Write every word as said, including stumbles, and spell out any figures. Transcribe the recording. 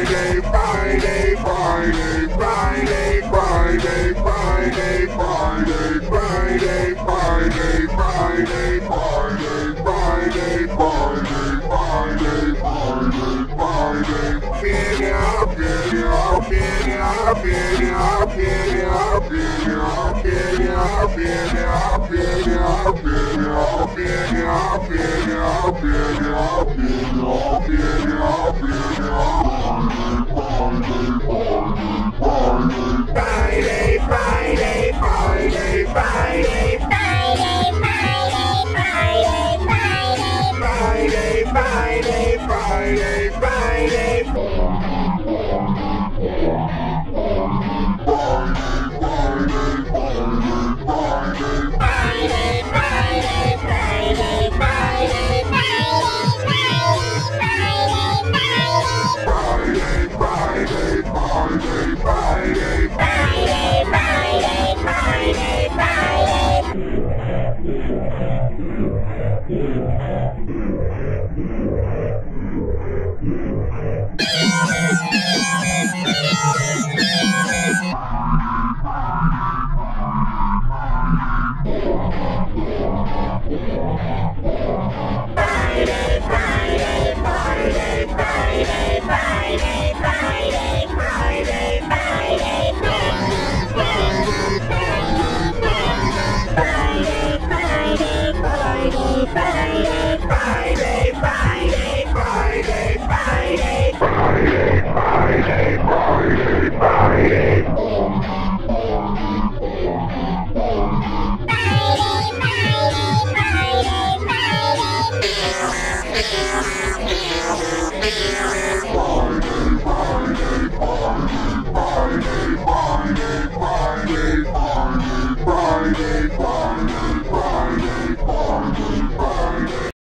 Friday, Friday, Friday, Friday, Friday, Friday, Friday, Friday, Friday, Friday, Friday, Friday, Friday, Friday, Friday. Get up, get up, get up, get up, get up, get up, get up, get up, get up, get up, get up, get up, get up, get up, get up, get up. Friday, Friday, Friday, Friday, Friday, Friday, Friday, Friday, Friday, Friday.